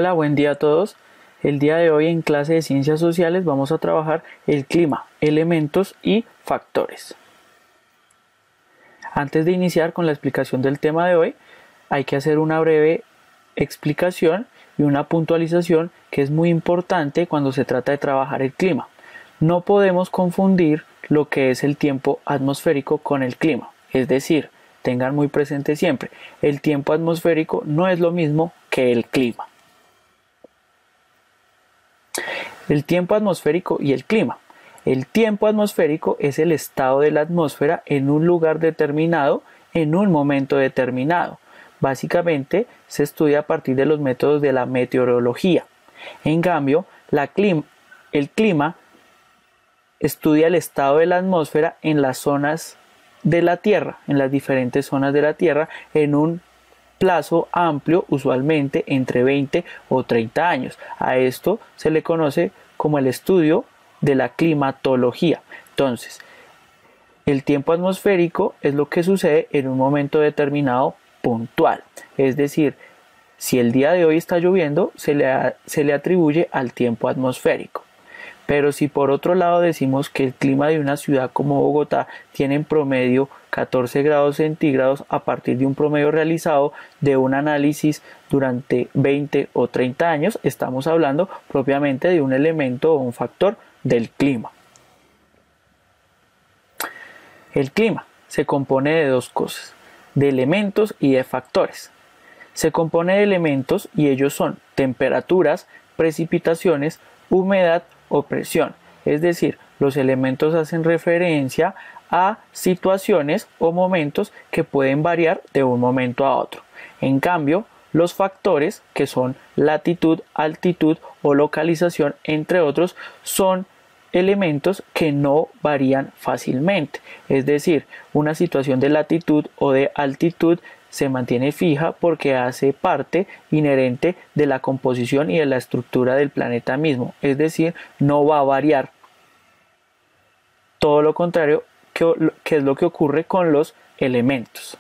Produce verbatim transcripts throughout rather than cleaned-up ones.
Hola, buen día a todos. El día de hoy en clase de Ciencias Sociales vamos a trabajar el clima, elementos y factores. Antes de iniciar con la explicación del tema de hoy, hay que hacer una breve explicación y una puntualización que es muy importante cuando se trata de trabajar el clima. No podemos confundir lo que es el tiempo atmosférico con el clima, es decir, tengan muy presente siempre, el tiempo atmosférico no es lo mismo que el clima. El tiempo atmosférico y el clima. El tiempo atmosférico es el estado de la atmósfera en un lugar determinado, en un momento determinado. Básicamente se estudia a partir de los métodos de la meteorología. En cambio, la clima, el clima estudia el estado de la atmósfera en las zonas de la Tierra, en las diferentes zonas de la Tierra, en un plazo amplio, usualmente entre veinte o treinta años. A esto se le conoce como el estudio de la climatología. Entonces, el tiempo atmosférico es lo que sucede en un momento determinado puntual. Es decir, si el día de hoy está lloviendo, se le, se le atribuye al tiempo atmosférico. Pero si por otro lado decimos que el clima de una ciudad como Bogotá tiene en promedio catorce grados centígrados a partir de un promedio realizado de un análisis durante veinte o treinta años, estamos hablando propiamente de un elemento o un factor del clima. El clima se compone de dos cosas, de elementos y de factores. Se compone de elementos y ellos son temperaturas, precipitaciones, humedad o presión. Es decir, los elementos hacen referencia a situaciones o momentos que pueden variar de un momento a otro. En cambio, los factores, que son latitud, altitud o localización, entre otros, son elementos que no varían fácilmente. Es decir, una situación de latitud o de altitud se mantiene fija porque hace parte inherente de la composición y de la estructura del planeta mismo. Es decir, no va a variar. Todo lo contrario que, que es lo que ocurre con los elementos.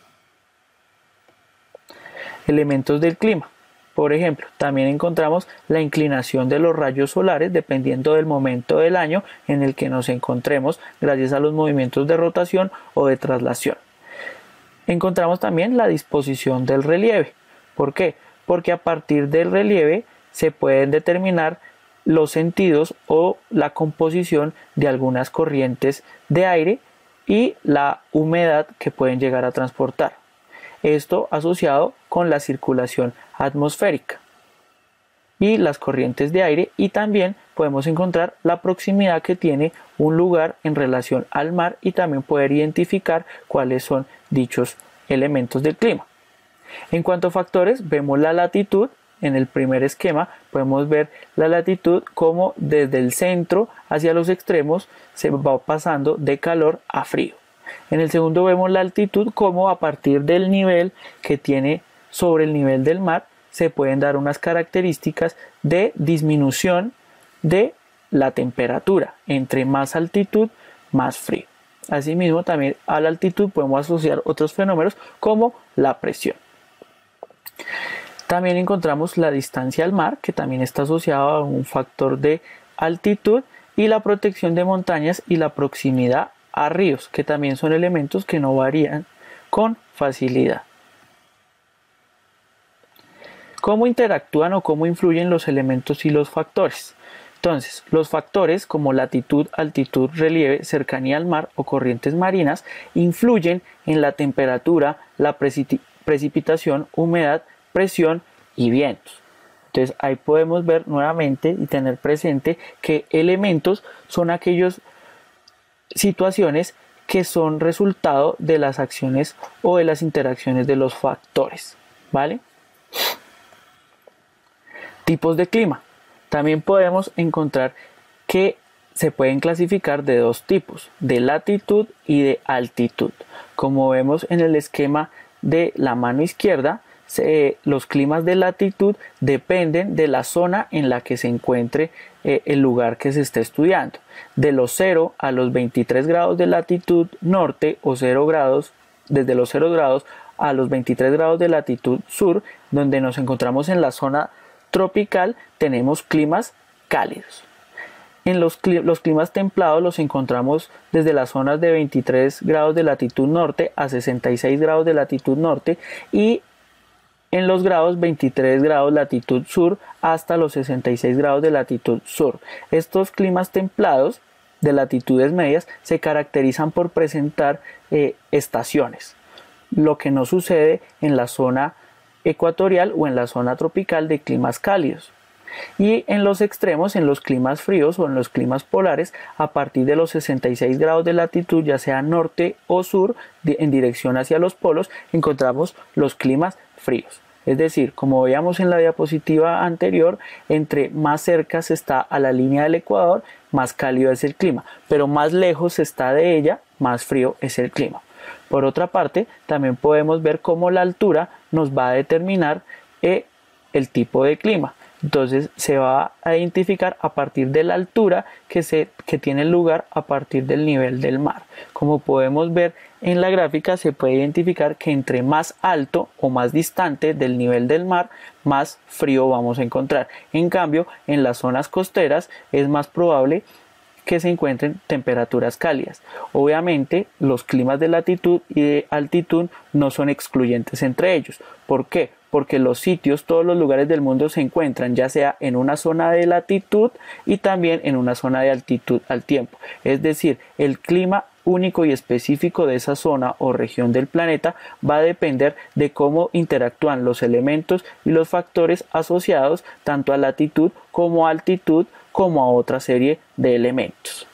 Elementos del clima. Por ejemplo, también encontramos la inclinación de los rayos solares dependiendo del momento del año en el que nos encontremos gracias a los movimientos de rotación o de traslación. Encontramos también la disposición del relieve. ¿Por qué? Porque a partir del relieve se pueden determinar los sentidos o la composición de algunas corrientes de aire y la humedad que pueden llegar a transportar. Esto asociado con la circulación atmosférica y las corrientes de aire, y también podemos encontrar la proximidad que tiene un lugar en relación al mar y también poder identificar cuáles son dichos elementos del clima. En cuanto a factores, vemos la latitud. En el primer esquema podemos ver la latitud como desde el centro hacia los extremos se va pasando de calor a frío. En el segundo vemos la altitud como a partir del nivel que tiene sobre el nivel del mar se pueden dar unas características de disminución de la temperatura. Entre más altitud, más frío. Asimismo, también a la altitud podemos asociar otros fenómenos como la presión. También encontramos la distancia al mar, que también está asociado a un factor de altitud, y la protección de montañas y la proximidad a ríos, que también son elementos que no varían con facilidad. ¿Cómo interactúan o cómo influyen los elementos y los factores? Entonces, los factores como latitud, altitud, relieve, cercanía al mar o corrientes marinas influyen en la temperatura, la precipitación, humedad, presión y vientos. Entonces, ahí podemos ver nuevamente y tener presente que elementos son aquellas situaciones que son resultado de las acciones o de las interacciones de los factores, ¿vale? Tipos de clima. También podemos encontrar que se pueden clasificar de dos tipos, de latitud y de altitud. Como vemos en el esquema de la mano izquierda, se, los climas de latitud dependen de la zona en la que se encuentre eh, el lugar que se está estudiando. De los cero a los veintitrés grados de latitud norte o cero grados, desde los cero grados a los veintitrés grados de latitud sur, donde nos encontramos en la zona tropical tenemos climas cálidos. En los, los climas templados los encontramos desde las zonas de veintitrés grados de latitud norte a sesenta y seis grados de latitud norte y en los grados veintitrés grados latitud sur hasta los sesenta y seis grados de latitud sur. Estos climas templados de latitudes medias se caracterizan por presentar eh, estaciones, lo que no sucede en la zona ecuatorial o en la zona tropical de climas cálidos. Y en los extremos, en los climas fríos o en los climas polares, a partir de los sesenta y seis grados de latitud, ya sea norte o sur, de, en dirección hacia los polos, encontramos los climas fríos. Es decir, como veíamos en la diapositiva anterior, entre más cerca se está a la línea del ecuador, más cálido es el clima, pero más lejos se está de ella, más frío es el clima. Por otra parte, también podemos ver cómo la altura nos va a determinar eh, el tipo de clima. Entonces se va a identificar a partir de la altura que, se, que tiene lugar a partir del nivel del mar. Como podemos ver en la gráfica, se puede identificar que entre más alto o más distante del nivel del mar, más frío vamos a encontrar. En cambio, en las zonas costeras es más probable que se encuentren temperaturas cálidas. Obviamente, los climas de latitud y de altitud no son excluyentes entre ellos. ¿Por qué? Porque los sitios, todos los lugares del mundo se encuentran ya sea en una zona de latitud y también en una zona de altitud al tiempo. Es decir, el clima único y específico de esa zona o región del planeta va a depender de cómo interactúan los elementos y los factores asociados tanto a latitud como a altitud como a otra serie de elementos.